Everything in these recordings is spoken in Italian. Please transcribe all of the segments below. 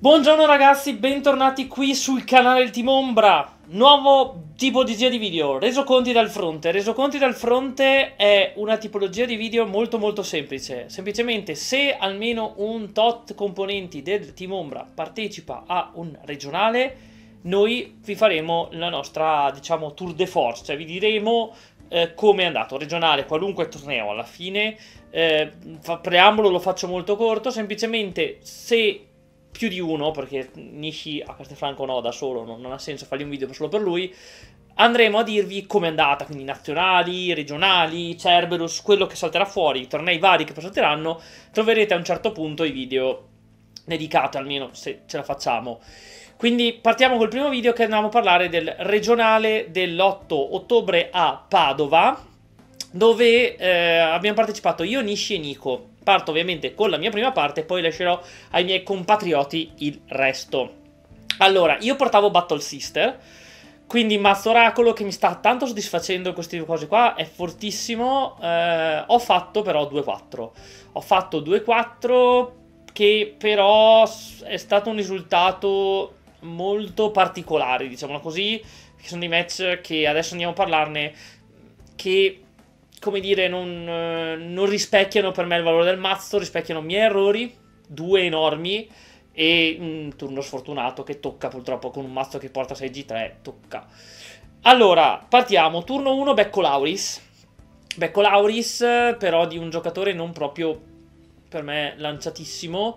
Buongiorno ragazzi, bentornati qui sul canale del Team Ombra. Nuovo tipologia di video, resoconti dal fronte. Resoconti dal fronte è una tipologia di video molto semplice. Semplicemente se almeno un tot componenti del Team Ombra partecipa a un regionale, noi vi faremo la nostra, diciamo, tour de force. Cioè vi diremo come è andato. Regionale, qualunque torneo alla fine. Preambolo lo faccio molto corto, semplicemente se più di uno, perché Nishi a Castelfranco no, da solo, non ha senso fargli un video solo per lui, andremo a dirvi com'è andata, quindi nazionali, regionali, Cerberus, quello che salterà fuori, i tornei vari che poi salteranno, troverete a un certo punto i video dedicati, almeno se ce la facciamo. Quindi partiamo col primo video, che andiamo a parlare del regionale dell'8 ottobre a Padova, dove abbiamo partecipato io, Nishi e Nico. Parto ovviamente con la mia prima parte e poi lascerò ai miei compatrioti il resto. Allora, io portavo Battle Sister, quindi mazzo oracolo che mi sta tanto soddisfacendo in queste cose qua, è fortissimo. Ho fatto però 2-4. Ho fatto 2-4 che però è stato un risultato molto particolare, diciamolo così, che sono dei match che adesso andiamo a parlarne, che, come dire, non rispecchiano per me il valore del mazzo, rispecchiano i miei errori, due enormi, e un turno sfortunato che tocca purtroppo con un mazzo che porta 6G3, tocca. Allora, partiamo, turno 1, Becco Lauris. Becco Lauris, però di un giocatore non proprio, per me, lanciatissimo,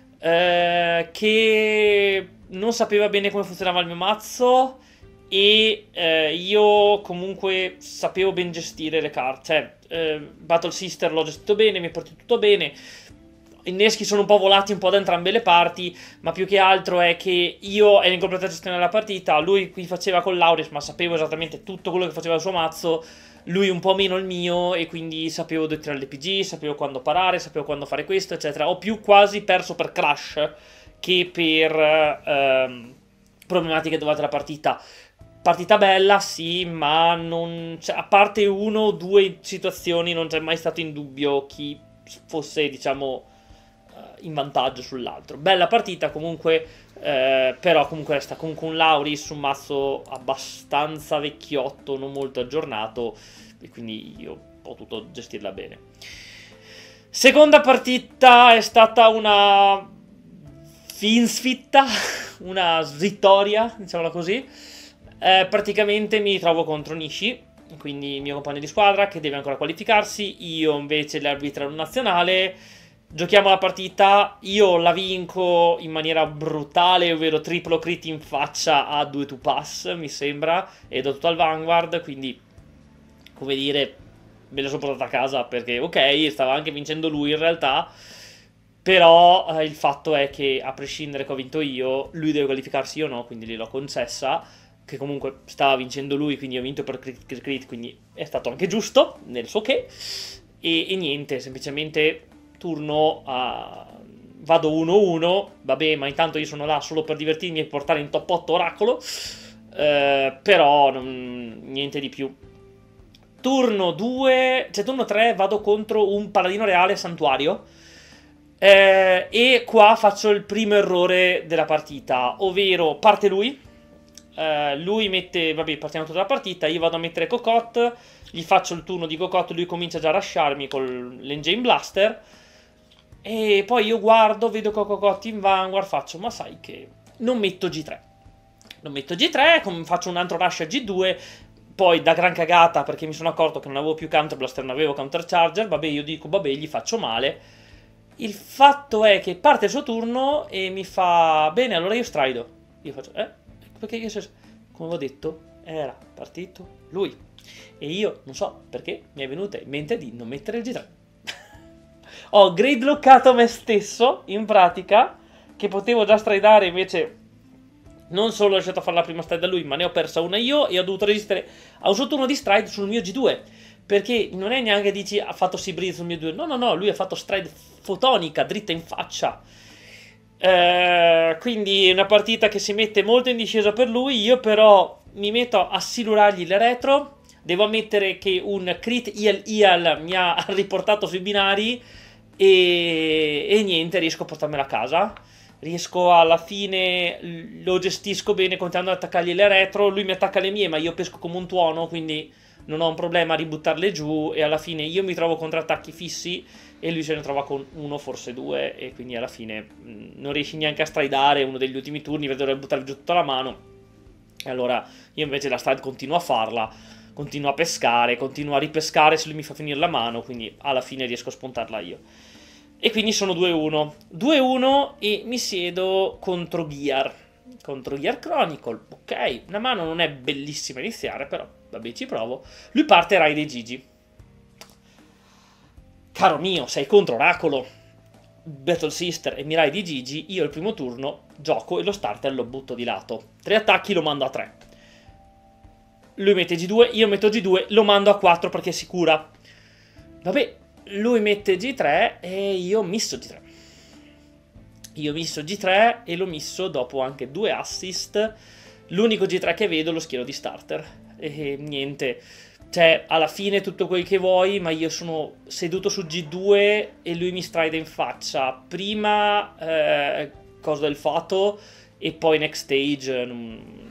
che non sapeva bene come funzionava il mio mazzo, e io comunque sapevo ben gestire le carte. Cioè, Battle Sister l'ho gestito bene, mi è partito tutto bene. Inneschi sono un po' volati un po' da entrambe le parti, ma più che altro è che io ero in completa gestione della partita. Lui qui faceva con Lauris, ma sapevo esattamente tutto quello che faceva il suo mazzo, lui un po' meno il mio, e quindi sapevo dove tirare l'EPG, sapevo quando parare, sapevo quando fare questo, eccetera. Ho più quasi perso per crash che per problematiche dovute alla partita. Partita bella, sì, ma non, cioè, a parte uno o due situazioni non c'è mai stato in dubbio chi fosse, diciamo, in vantaggio sull'altro. Bella partita comunque, però comunque resta comunque un Lauris su un mazzo abbastanza vecchiotto, non molto aggiornato, e quindi io ho potuto gestirla bene. Seconda partita è stata una finsfitta, una vittoria, diciamola così. Praticamente mi trovo contro Nishi, quindi il mio compagno di squadra, che deve ancora qualificarsi. Io invece l'arbitro nazionale. Giochiamo la partita, io la vinco in maniera brutale, ovvero triplo crit in faccia a 2-2 pass, mi sembra, e do tutto al Vanguard, quindi, come dire, me la sono portata a casa, perché ok, stava anche vincendo lui in realtà, però il fatto è che, a prescindere che ho vinto io, lui deve qualificarsi, io no, quindi gliel'ho concessa, che comunque stava vincendo lui, quindi ho vinto per crit, quindi è stato anche giusto nel suo che, e niente, semplicemente turno vado 1-1, vabbè, ma intanto io sono là solo per divertirmi e portare in top 8 oracolo, però niente di più. Turno 2, cioè turno 3 vado contro un paladino reale santuario, e qua faccio il primo errore della partita, ovvero parte lui. Lui mette, vabbè, partiamo tutta la partita, io vado a mettere Cocotte, gli faccio il turno di Cocotte, lui comincia già a rusharmi con l'Engine Blaster, e poi io guardo, vedo Cocotte in Vanguard, faccio, ma sai che non metto G3. Non metto G3, faccio un altro rush a G2, poi da gran cagata, perché mi sono accorto che non avevo più Counter Blaster, non avevo Counter Charger, vabbè, io dico, vabbè, gli faccio male. Il fatto è che parte il suo turno e mi fa, bene, allora io strido. Io faccio, perché io, come ho detto, era partito lui, e io non so perché mi è venuta in mente di non mettere il G3. Ho gridlockato me stesso, in pratica, che potevo già stridare, invece non solo ho lasciato fare la prima stride a lui, ma ne ho persa una io, e ho dovuto resistere a un suo turno di stride sul mio G2, perché non è neanche, dici, ha fatto si breathe sul mio 2, no, lui ha fatto stride fotonica, dritta in faccia. Quindi è una partita che si mette molto in discesa per lui. Io però mi metto a silurargli le retro. Devo ammettere che un crit IL mi ha riportato sui binari, e niente, riesco a portarmela a casa. riesco alla fine, lo gestisco bene continuando ad attaccargli le retro, lui mi attacca le mie ma io pesco come un tuono, quindi non ho un problema a ributtarle giù e alla fine io mi trovo contro attacchi fissi e lui se ne trova con uno, forse due, e quindi alla fine non riesci neanche a stridare uno degli ultimi turni, dovrebbe buttare giù tutta la mano. E allora io invece la stride continuo a farla, continuo a pescare, continuo a ripescare se lui mi fa finire la mano, quindi alla fine riesco a spuntarla io. E quindi sono 2-1. 2-1 e mi siedo contro Gear. Contro Gear Chronicle. Ok, la mano non è bellissima iniziare, però vabbè, ci provo. Lui parte Raide Gigi. Caro mio, sei contro Oracolo, Battle Sister e Mirai di Gigi. Io il primo turno gioco e lo starter lo butto di lato. 3 attacchi lo mando a 3. Lui mette G2, io metto G2, lo mando a 4 perché è sicura. Vabbè, lui mette G3 e io misso G3. Io misso G3 e lo misso dopo anche 2 assist. L'unico G3 che vedo lo schiero di starter. E niente, cioè alla fine tutto quel che vuoi, ma io sono seduto su G2 e lui mi stride in faccia. Prima cosa del fato e poi next stage.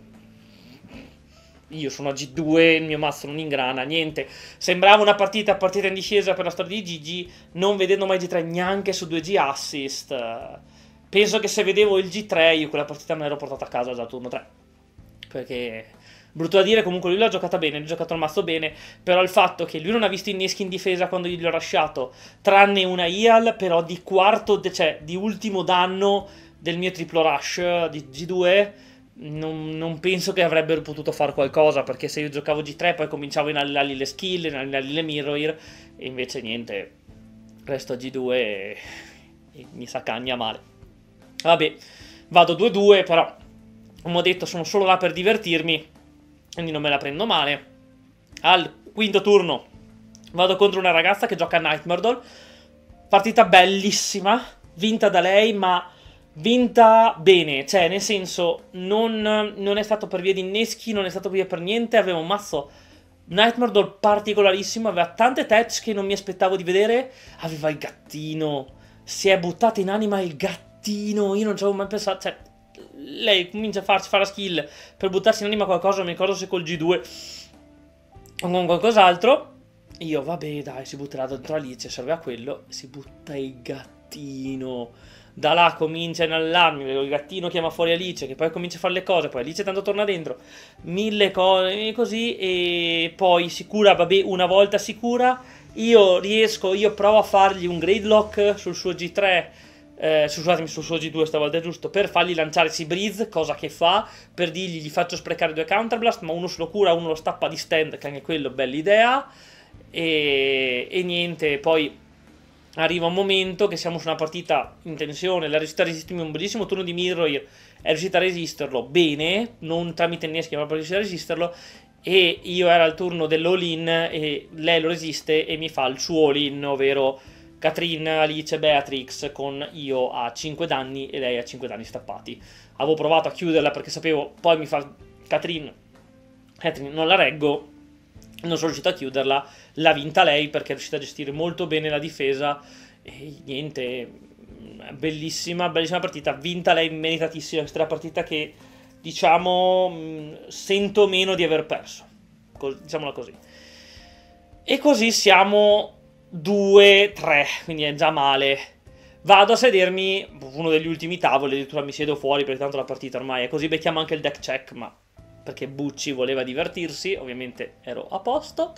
Io sono a G2, il mio mazzo non ingrana, niente. Sembrava una partita in discesa per la storia di Gigi, non vedendo mai G3 neanche su 2G assist. Penso che se vedevo il G3 io quella partita me l'ero portata a casa già al turno 3. Perché, brutto da dire, comunque lui l'ha giocata bene, lui ha giocato il mazzo bene, però il fatto che lui non ha visto inneschi in difesa quando gli ho lasciato, tranne una IAL, però di quarto, cioè di ultimo danno del mio triplo rush di G2... Non penso che avrebbero potuto fare qualcosa, perché se io giocavo G3 poi cominciavo a inallargli le skill, inallargli le mirror, e invece niente, resto a G2 e mi sa cagna male. Vabbè, vado 2-2, però come ho detto sono solo là per divertirmi, quindi non me la prendo male. Al quinto turno vado contro una ragazza che gioca a Nightmare Doll, partita bellissima, vinta da lei, ma vinta bene, cioè nel senso non è stato per via di inneschi, non è stato via per niente, aveva un mazzo Nightmare Doll particolarissimo, aveva tante touch che non mi aspettavo di vedere, aveva il gattino, si è buttata in anima il gattino, io non ci avevo mai pensato, cioè lei comincia a farsi fare la skill per buttarsi in anima qualcosa, non mi ricordo se col G2 o con qualcos'altro, io vabbè dai, si butterà dentro Alice, serve a quello, si butta il gattino. Da là comincia a inallarmi, il gattino chiama fuori Alice, che poi comincia a fare le cose, poi Alice tanto torna dentro, mille cose così, e poi sicura, vabbè, una volta sicura, io provo a fargli un Gradelock sul suo G3, scusatemi, sul suo G2 stavolta è giusto, per fargli lanciare Sea-Breeze, cosa che fa, per dirgli gli faccio sprecare 2 Counterblast, ma uno se lo cura, uno lo stappa di stand, che anche quello, bella idea, e niente, poi... Arriva un momento che siamo su una partita in tensione, la riuscita a resistermi un bellissimo turno di Mirror, è riuscita a resisterlo bene, non tramite inneschi ma proprio riuscita a resisterlo, e io era il turno dell'all-in e lei lo resiste e mi fa il suo all-in, ovvero Katrin, Alice, Beatrix, con io a 5 danni e lei a 5 danni stappati. Avevo provato a chiuderla perché sapevo, poi mi fa Katrin, non la reggo, non sono riuscito a chiuderla, l'ha vinta lei perché è riuscita a gestire molto bene la difesa e niente, bellissima partita, vinta lei meritatissima, questa è la partita che diciamo sento meno di aver perso, diciamola così. E così siamo 2-3, quindi è già male. Vado a sedermi, uno degli ultimi tavoli, addirittura mi siedo fuori perché tanto la partita ormai è così, becchiamo anche il deck check, ma... perché Bucci voleva divertirsi, ovviamente ero a posto.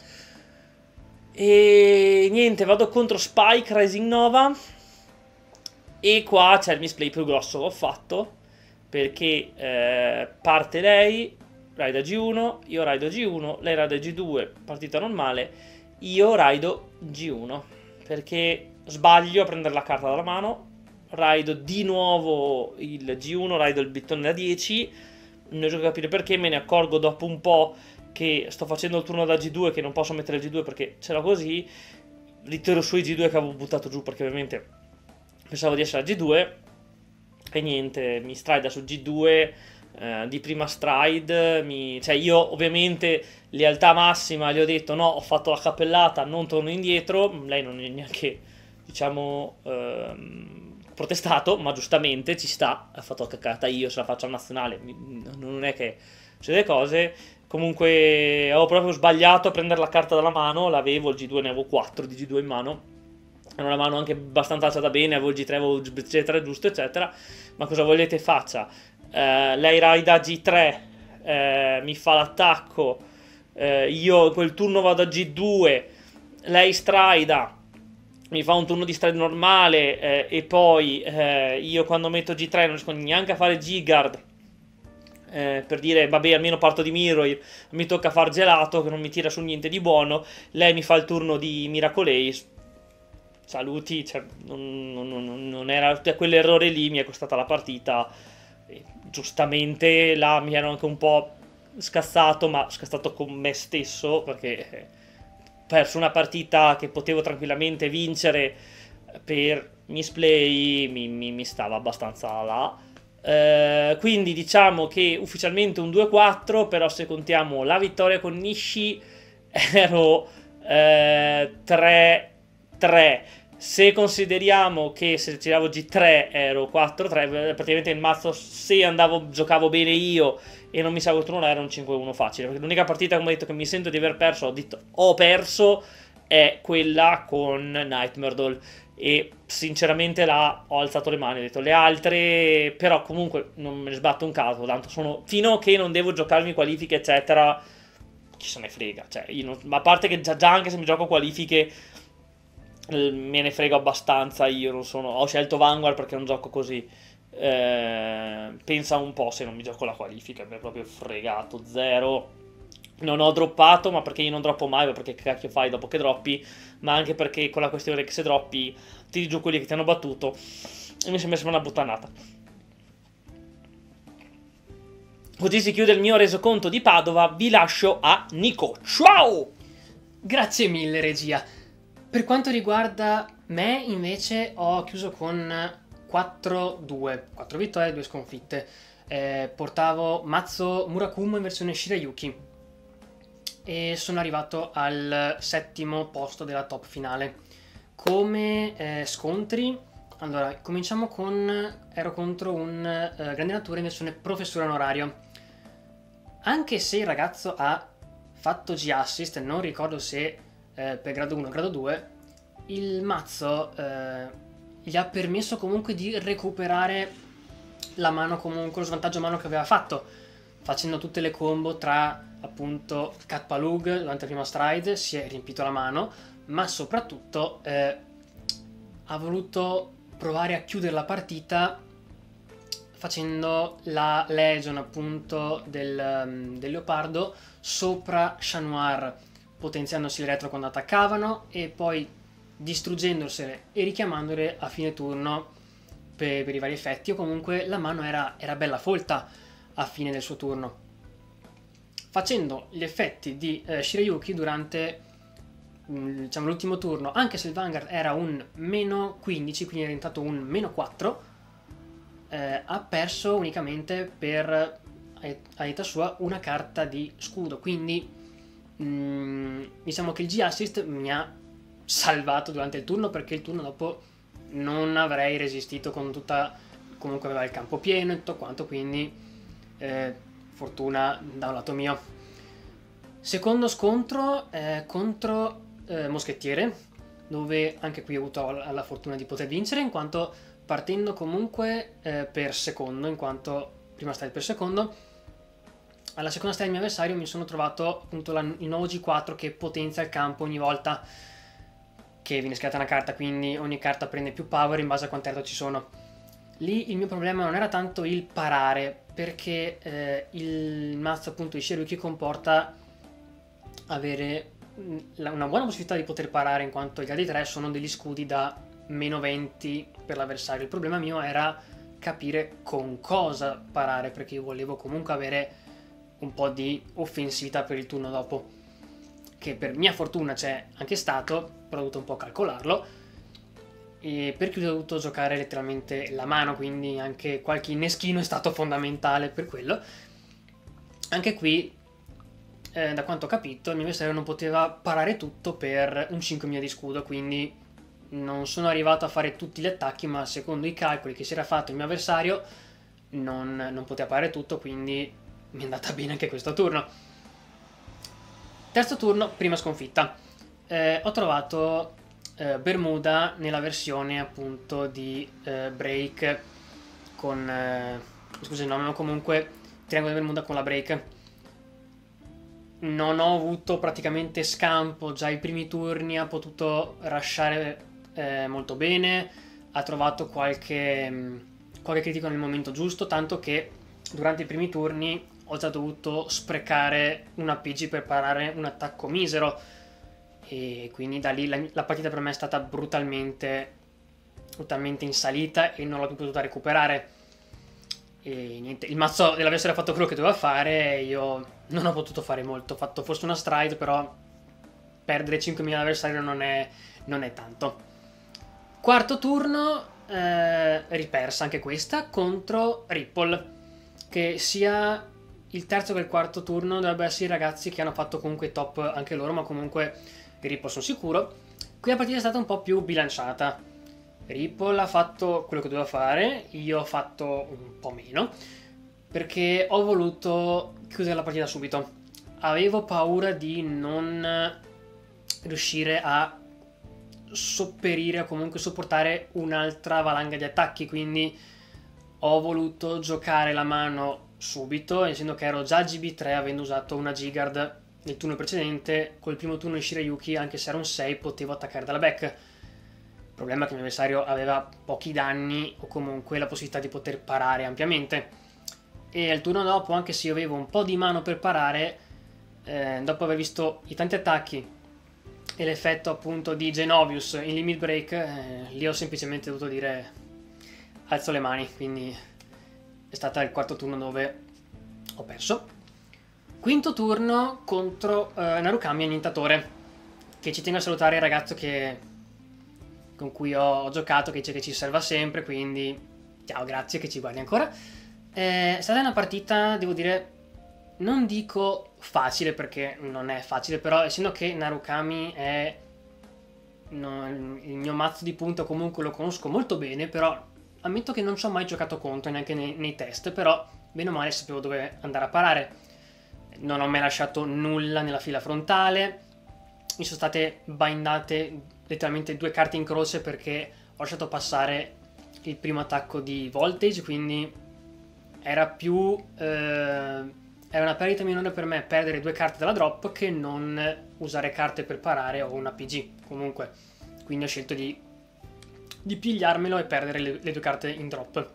E niente, vado contro Spike Rising Nova. E qua c'è il misplay più grosso che ho fatto, perché parte lei, raida G1, io raido G1, lei raida G2, partita normale, io raido G1, perché sbaglio a prendere la carta dalla mano, raido di nuovo il G1, raido il bittone da 10, non riesco a capire perché, me ne accorgo dopo un po' che sto facendo il turno da G2, che non posso mettere il G2 perché c'era così, ritiro su i G2 che avevo buttato giù perché ovviamente pensavo di essere a G2, e niente, mi strida su G2 di prima stride, cioè io ovviamente lealtà massima, gli ho detto no, ho fatto la cappellata, non torno indietro, lei non è neanche, diciamo, protestato, ma giustamente ci sta, ha fatto la caccata io, se la faccio al nazionale, non è che c'è delle cose. Comunque avevo proprio sbagliato a prendere la carta dalla mano, l'avevo il G2, ne avevo 4 di G2 in mano, era una mano anche abbastanza alzata bene, avevo il G3, avevo il G3 giusto, eccetera, ma cosa volete faccia? Lei raida G3, mi fa l'attacco, io in quel turno vado a G2, lei straida, mi fa un turno di stride normale, e poi io quando metto G3 non riesco neanche a fare G-guard, per dire vabbè almeno parto di Mirror, mi tocca far gelato che non mi tira su niente di buono, lei mi fa il turno di Miracle Ace, saluti, cioè, non era quell'errore lì, mi è costata la partita, e giustamente là mi ero anche un po' scassato, ma scassato con me stesso perché perso una partita che potevo tranquillamente vincere per misplay, mi stava abbastanza là. Quindi diciamo che ufficialmente un 2-4, però se contiamo la vittoria con Nishi ero 3-3. Se consideriamo che se tiravo G3 ero 4-3, praticamente il mazzo, se giocavo bene io e non mi salvo il turno, era un 5-1 facile. Perché l'unica partita, come ho detto, che mi sento di aver perso, ho perso, è quella con Nightmare Doll. E sinceramente là ho alzato le mani, ho detto le altre, però comunque non me ne sbatto un caso, tanto sono, fino a che non devo giocarmi qualifiche eccetera, chi se ne frega, cioè ma a parte che già anche se mi gioco qualifiche me ne frego abbastanza, io non sono, ho scelto Vanguard perché non gioco così, pensa un po' se non mi gioco la qualifica, mi è proprio fregato, zero. Non ho droppato, ma perché io non droppo mai, perché che cacchio fai dopo che droppi, ma anche perché con la questione che se droppi tiri giù quelli che ti hanno battuto, e mi sembra una puttanata. Così si chiude il mio resoconto di Padova, vi lascio a Nico. Ciao! Grazie mille, regia. Per quanto riguarda me, invece, ho chiuso con 4-2, 4 vittorie e 2 sconfitte. Portavo mazzo Murakumo in versione Shirayuki e sono arrivato al 7° posto della top finale. Come scontri, allora cominciamo con, ero contro un grande natura in versione professore onorario. Anche se il ragazzo ha fatto G-assist, non ricordo se per grado 1 o grado 2, il mazzo gli ha permesso comunque di recuperare la mano, comunque lo svantaggio mano che aveva fatto, facendo tutte le combo tra appunto Katpalug durante la prima stride, si è riempito la mano, ma soprattutto ha voluto provare a chiudere la partita facendo la Legion appunto del leopardo sopra Chat Noir, potenziandosi il retro quando attaccavano e poi distruggendosele e richiamandole a fine turno per i vari effetti, o comunque la mano era bella folta a fine del suo turno, facendo gli effetti di Shirayuki durante diciamo l'ultimo turno. Anche se il Vanguard era un meno 15, quindi è diventato un meno 4, ha perso unicamente per aiuta sua una carta di scudo, quindi diciamo che il G-assist mi ha salvato durante il turno, perché il turno dopo non avrei resistito con tutta, comunque aveva il campo pieno e tutto quanto, quindi fortuna da un lato mio. Secondo scontro contro Moschettiere, dove anche qui ho avuto la fortuna di poter vincere, in quanto partendo comunque per secondo, in quanto prima stride per secondo, alla seconda stride del mio avversario mi sono trovato appunto il nuovo G4 che potenzia il campo ogni volta che viene scritta una carta, quindi ogni carta prende più power in base a quante carte ci sono. Lì il mio problema non era tanto il parare, perché il mazzo appunto di Shirayuki comporta avere una buona possibilità di poter parare, in quanto gli altri 3 sono degli scudi da meno 20 per l'avversario. Il problema mio era capire con cosa parare, perché io volevo comunque avere un po' di offensività per il turno dopo, che per mia fortuna c'è anche stato, però ho dovuto un po' calcolarlo, e per cui ho dovuto giocare letteralmente la mano, quindi anche qualche inneschino è stato fondamentale per quello. Anche qui da quanto ho capito il mio avversario non poteva parare tutto per un 5.000 di scudo, quindi non sono arrivato a fare tutti gli attacchi, ma secondo i calcoli che si era fatto il mio avversario non poteva fare tutto, quindi mi è andata bene anche questo turno. Terzo turno, prima sconfitta. Ho trovato Bermuda nella versione appunto di break con... scusa il nome, ma comunque triangolo di Bermuda con la break. Non ho avuto praticamente scampo, già i primi turni ha potuto rushare molto bene, ha trovato qualche critico nel momento giusto, tanto che durante i primi turni ho già dovuto sprecare un APG per parare un attacco misero, e quindi da lì la partita per me è stata brutalmente in salita e non l'ho più potuta recuperare. E niente, il mazzo dell'avversario ha fatto quello che doveva fare e io non ho potuto fare molto. Ho fatto forse una stride, però perdere 5.000 all'avversario non è tanto. Quarto turno, ripersa anche questa contro Ripple, che sia il terzo che il quarto turno dovrebbero essere i ragazzi che hanno fatto comunque top anche loro, ma comunque di Ripple sono sicuro. Qui la partita è stata un po' più bilanciata. Ripple ha fatto quello che doveva fare, io ho fatto un po' meno, perché ho voluto chiudere la partita subito. Avevo paura di non riuscire a sopperire o comunque sopportare un'altra valanga di attacchi, quindi ho voluto giocare la mano subito, essendo che ero già GB3 avendo usato una Gigard nel turno precedente. Col primo turno di Shirayuki, anche se era un 6, potevo attaccare dalla back. Il problema è che il mio avversario aveva pochi danni o comunque la possibilità di poter parare ampiamente. E al turno dopo, anche se io avevo un po' di mano per parare, dopo aver visto i tanti attacchi e l'effetto appunto di Genovius in limit break, lì ho semplicemente dovuto dire alzo le mani, quindi è stato il quarto turno dove ho perso. Quinto turno contro Narukami Annientatore, che ci tengo a salutare il ragazzo con cui ho giocato, che dice che ci serva sempre, quindi ciao, grazie che ci guardi ancora. È stata una partita, devo dire, non dico facile perché non è facile, però essendo che Narukami è il mio mazzo di punta, comunque lo conosco molto bene, però ammetto che non ci ho mai giocato contro neanche nei test, però bene o male sapevo dove andare a parare. Non ho mai lasciato nulla nella fila frontale, mi sono state bindate letteralmente 2 carte in croce perché ho lasciato passare il primo attacco di Voltage, quindi era una perdita minore per me perdere 2 carte dalla drop che non usare carte per parare o un APG comunque, quindi ho scelto di pigliarmelo e perdere le 2 carte in drop.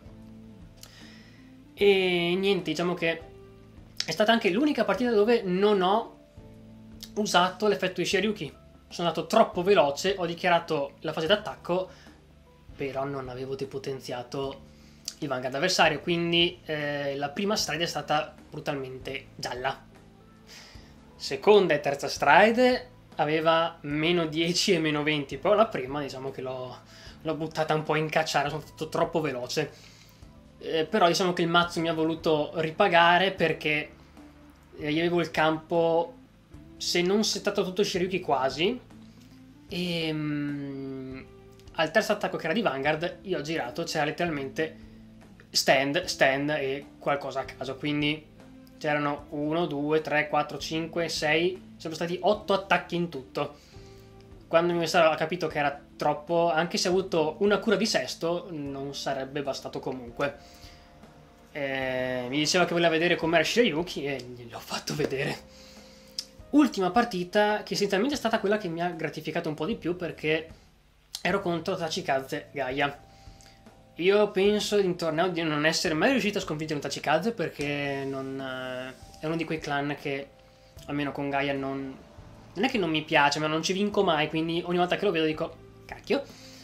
E niente, diciamo che è stata anche l'unica partita dove non ho usato l'effetto di Shiryuki. Sono andato troppo veloce, ho dichiarato la fase d'attacco, però non avevo depotenziato il Vanguard avversario, quindi la prima stride è stata brutalmente gialla. Seconda e terza stride aveva meno 10 e meno 20, però la prima diciamo che l'ho buttata un po' in cacciara, sono stato troppo veloce. Però diciamo che il mazzo mi ha voluto ripagare perché io avevo il campo, se non settato tutto il Shiryuki quasi, e al terzo attacco che era di Vanguard io ho girato, c'era letteralmente stand e qualcosa a caso, quindi c'erano 1, 2, 3, 4, 5, 6, sono stati 8 attacchi in tutto. Quando il mio avversario ha capito che era troppo, anche se ha avuto una cura di sesto, non sarebbe bastato comunque. Mi diceva che voleva vedere com'era Shirayuki e gliel'ho fatto vedere. Ultima partita, che essenzialmente è stata quella che mi ha gratificato un po' di più, perché ero contro Tachikaze Gaia. Io penso in torneo di non essere mai riuscito a sconfiggere un Tachikaze, perché è uno di quei clan che, almeno con Gaia, non è che non mi piace, ma non ci vinco mai, quindi ogni volta che lo vedo dico, cacchio.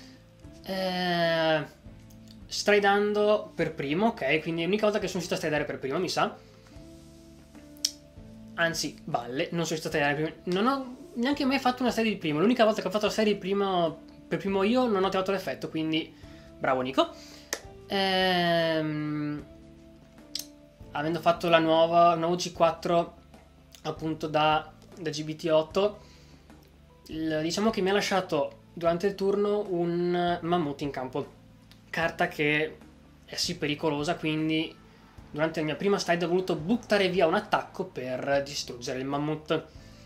Stridando per primo, ok, quindi è l'unica volta che sono riuscito a stridare per primo, mi sa. Anzi, balle, non sono riuscito a stridare per primo. Non ho neanche mai fatto una serie di primo. L'unica volta che ho fatto la serie di primo, per primo io, non ho tirato l'effetto, quindi bravo Nico. Avendo fatto il nuovo G4 appunto da GBT8, diciamo che mi ha lasciato durante il turno un mammut in campo, carta che è sì pericolosa, quindi durante la mia prima slide ho voluto buttare via un attacco per distruggere il mammut,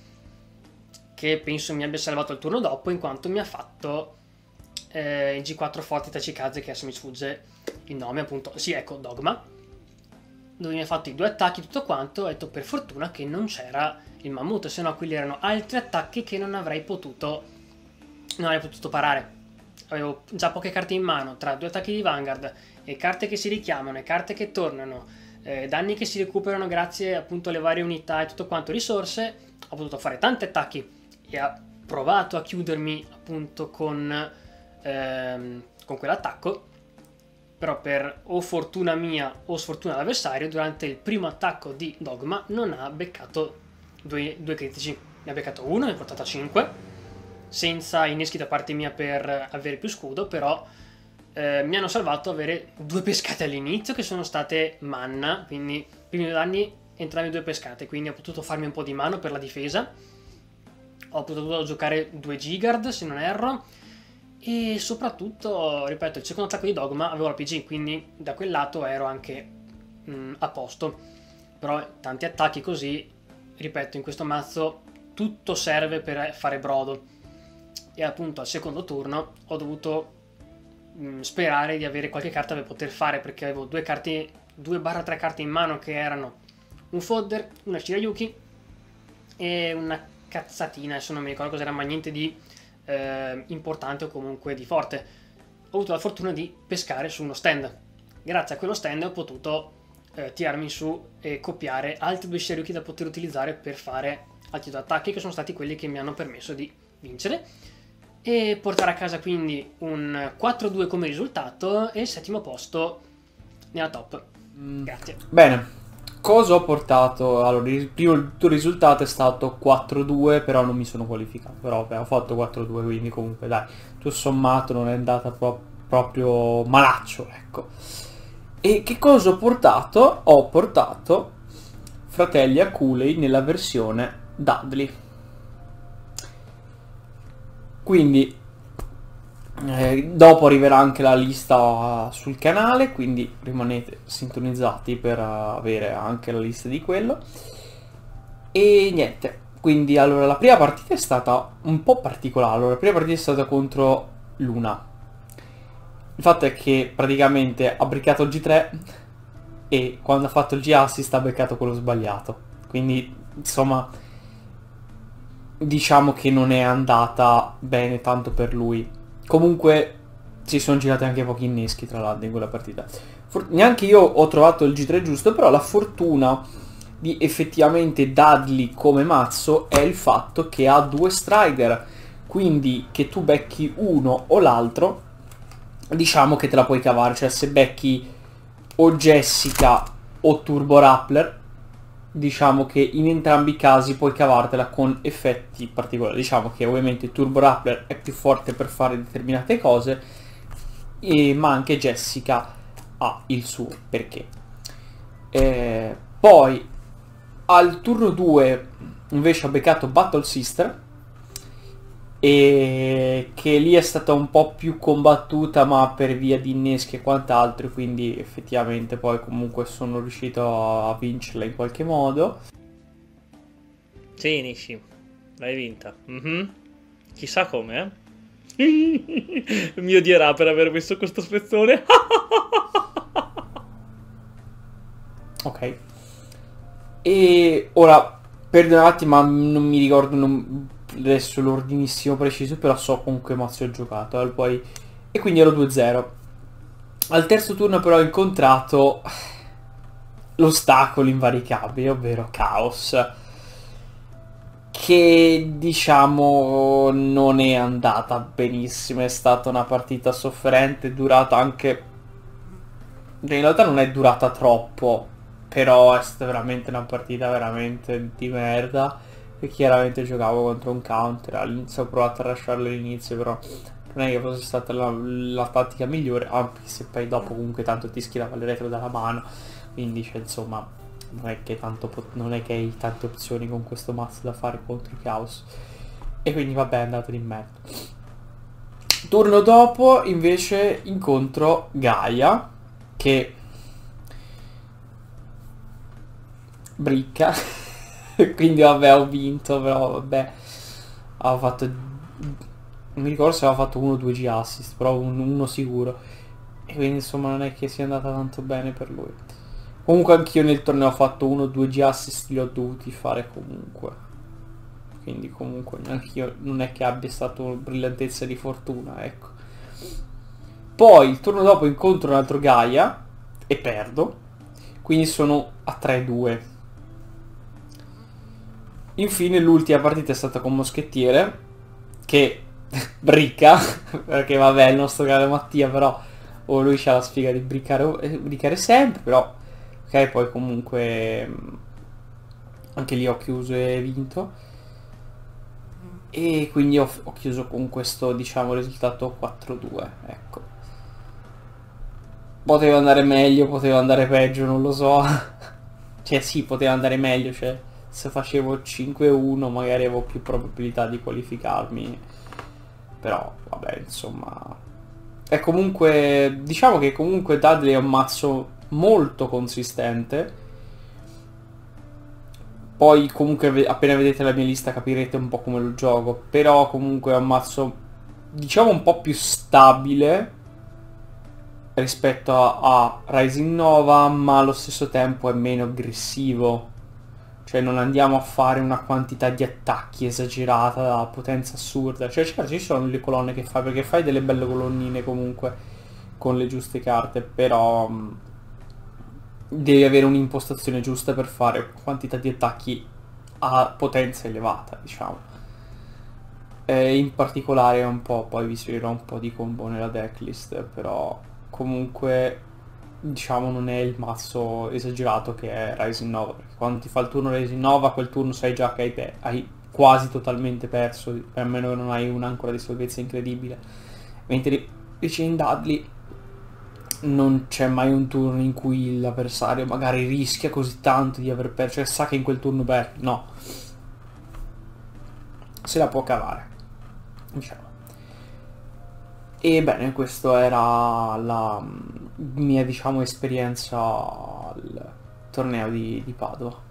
che penso mi abbia salvato il turno dopo, in quanto mi ha fatto il G4 forte Tachikaze, che adesso mi sfugge il nome, appunto, sì, ecco, Dogma, dove mi ha fatto i 2 attacchi, tutto quanto. Ho detto per fortuna che non c'era il mammut, se no quelli erano altri attacchi che non avrei potuto parare. Avevo già poche carte in mano, tra 2 attacchi di Vanguard e carte che si richiamano e carte che tornano, danni che si recuperano grazie appunto alle varie unità e tutto quanto, risorse. Ho potuto fare tanti attacchi e ha provato a chiudermi appunto con quell'attacco, però per o fortuna mia o sfortuna dell'avversario, durante il primo attacco di Dogma non ha beccato due critici, ne ha beccato uno, mi ha portato a 5, senza inneschi da parte mia per avere più scudo, però mi hanno salvato avere 2 pescate all'inizio, che sono state manna, quindi primi 2 danni entrambi 2 pescate, quindi ho potuto farmi un po' di mano per la difesa. Ho potuto giocare 2 Gigard, se non erro, e soprattutto, ripeto, il secondo attacco di Dogma avevo la PG, quindi da quel lato ero anche a posto. Però tanti attacchi così, ripeto, in questo mazzo tutto serve per fare brodo, e appunto al secondo turno ho dovuto sperare di avere qualche carta per poter fare, perché avevo 2/3 carte in mano, che erano un Fodder, una Shirayuki e una cazzatina, adesso non mi ricordo cos'era, ma niente di importante o comunque di forte. Ho avuto la fortuna di pescare su uno stand. Grazie a quello stand ho potuto tirarmi su e copiare altri 2 Shirayuki da poter utilizzare per fare altri 2 attacchi, che sono stati quelli che mi hanno permesso di vincere e portare a casa quindi un 4-2 come risultato e il 7° posto nella top. Grazie. Bene, cosa ho portato? Allora, il tuo risultato è stato 4-2, però non mi sono qualificato. Però vabbè, ho fatto 4-2, quindi comunque dai, tutto sommato non è andata proprio malaccio, ecco. E che cosa ho portato? Ho portato Fratelli Aculei nella versione Dudley. Quindi dopo arriverà anche la lista sul canale, quindi rimanete sintonizzati per avere anche la lista di quello. E niente, quindi allora la prima partita è stata un po' particolare. Allora, la prima partita è stata contro Luna. Il fatto è che praticamente ha beccato il G3 e quando ha fatto il G-assist ha beccato quello sbagliato, quindi insomma diciamo che non è andata bene tanto per lui. Comunque si sono girati anche pochi inneschi tra l'altro in quella partita. Neanche io ho trovato il G3 giusto, però la fortuna di effettivamente Dudley come mazzo è il fatto che ha 2 Strider, quindi che tu becchi uno o l'altro diciamo che te la puoi cavare, cioè se becchi o Jessica o Turbo Rappler diciamo che in entrambi i casi puoi cavartela con effetti particolari. Diciamo che ovviamente Turbo Rappler è più forte per fare determinate cose, ma anche Jessica ha il suo perché. Poi al turno 2 invece ho beccato Battle Sister, e che lì è stata un po' più combattuta ma per via di inneschi e quant'altro, quindi effettivamente poi comunque sono riuscito a vincerla in qualche modo. Sì, Nishi, l'hai vinta. Chissà come, mi odierà per aver messo questo spezzone. Ok. E ora, perdonate ma non mi ricordo adesso l'ordinissimo preciso, però so comunque mazzo ho giocato poi, e quindi ero 2-0. Al terzo turno però ho incontrato l'ostacolo invaricabile, ovvero Chaos, che diciamo non è andata benissimo. È stata una partita sofferente, durata anche, in realtà non è durata troppo, però è stata veramente una partita veramente di merda. E chiaramente giocavo contro un counter. All'inizio ho provato a lasciarlo all'inizio, però non è che fosse stata la tattica migliore, anche se poi dopo comunque tanto ti schierava le retro dalla mano, quindi cioè, insomma non è che hai tante opzioni con questo mazzo da fare contro Chaos, e quindi vabbè è andato di merda. Turno dopo invece incontro Gaia, che bricca. Quindi vabbè, ho vinto, però vabbè, avevo fatto, non mi ricordo se aveva fatto 1 o 2 G assist, però uno sicuro, e quindi insomma non è che sia andata tanto bene per lui. Comunque anch'io nel torneo ho fatto 1 o 2 G assist, li ho dovuti fare comunque, quindi comunque anch'io non è che abbia stato brillantezza di fortuna, ecco. Poi il turno dopo incontro un altro Gaia e perdo, quindi sono a 3-2. Infine l'ultima partita è stata con Moschettiere, che bricca, perché vabbè il nostro caro Mattia, però lui c'ha la sfiga di briccare sempre, però ok, poi comunque anche lì ho chiuso e vinto, e quindi ho chiuso con questo, diciamo, risultato 4-2, ecco. Poteva andare meglio, poteva andare peggio, non lo so. Cioè sì, poteva andare meglio, cioè se facevo 5-1 magari avevo più probabilità di qualificarmi, però vabbè, insomma, è comunque, diciamo che comunque Dudley è un mazzo molto consistente. Poi comunque appena vedete la mia lista capirete un po' come lo gioco, però comunque è un mazzo, diciamo, un po' più stabile rispetto a Rising Nova, ma allo stesso tempo è meno aggressivo. Cioè non andiamo a fare una quantità di attacchi esagerata, a potenza assurda. Cioè certo ci sono le colonne che fai, perché fai delle belle colonnine comunque con le giuste carte, però devi avere un'impostazione giusta per fare quantità di attacchi a potenza elevata, diciamo. In particolare un po', poi vi spiegherò un po' di combo nella decklist, però comunque diciamo non è il mazzo esagerato che è Rising Nova, perché quando ti fa il turno Rising Nova, quel turno sai già che hai quasi totalmente perso, a meno che non hai un'ancora di salvezza incredibile, mentre invece in Dudley non c'è mai un turno in cui l'avversario magari rischia così tanto di aver perso, cioè sa che in quel turno perde, no, se la può cavare, diciamo. E bene, questa era la mia, diciamo, esperienza al torneo di Padova.